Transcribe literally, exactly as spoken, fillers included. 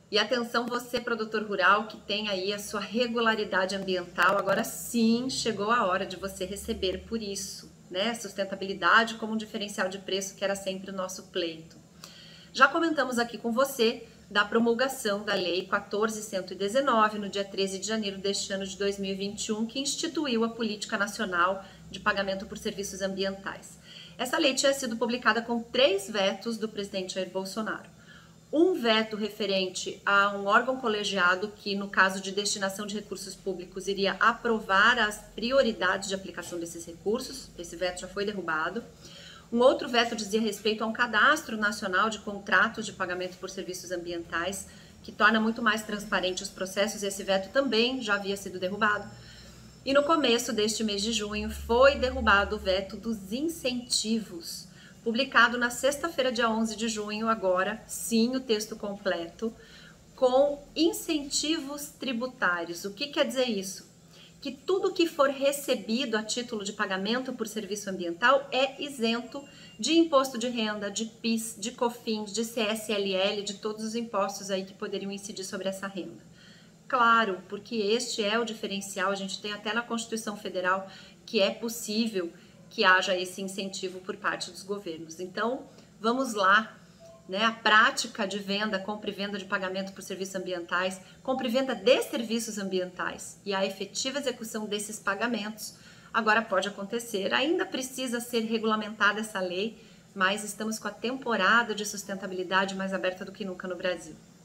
E atenção você, produtor rural, que tem aí a sua regularidade ambiental, agora sim chegou a hora de você receber por isso, né? Sustentabilidade como um diferencial de preço que era sempre o nosso pleito. Já comentamos aqui com você da promulgação da Lei quatorze mil cento e dezenove, no dia treze de janeiro deste ano de dois mil e vinte e um, que instituiu a Política Nacional de Pagamento por Serviços Ambientais. Essa lei tinha sido publicada com três vetos do presidente Jair Bolsonaro. Um veto referente a um órgão colegiado que, no caso de destinação de recursos públicos, iria aprovar as prioridades de aplicação desses recursos. Esse veto já foi derrubado. Um outro veto dizia respeito a um cadastro nacional de contratos de pagamento por serviços ambientais, que torna muito mais transparente os processos. Esse veto também já havia sido derrubado. E no começo deste mês de junho foi derrubado o veto dos incentivos, publicado na sexta-feira, dia onze de junho, agora sim o texto completo, com incentivos tributários. O que quer dizer isso? Que tudo que for recebido a título de pagamento por serviço ambiental é isento de imposto de renda, de P I S, de COFINS, de C S L L, de todos os impostos aí que poderiam incidir sobre essa renda. Claro, porque este é o diferencial, a gente tem até na Constituição Federal que é possível que haja esse incentivo por parte dos governos. Então, vamos lá, né? A prática de venda, compra e venda de pagamento por serviços ambientais, compra e venda de serviços ambientais e a efetiva execução desses pagamentos agora pode acontecer. Ainda precisa ser regulamentada essa lei, mas estamos com a temporada de sustentabilidade mais aberta do que nunca no Brasil.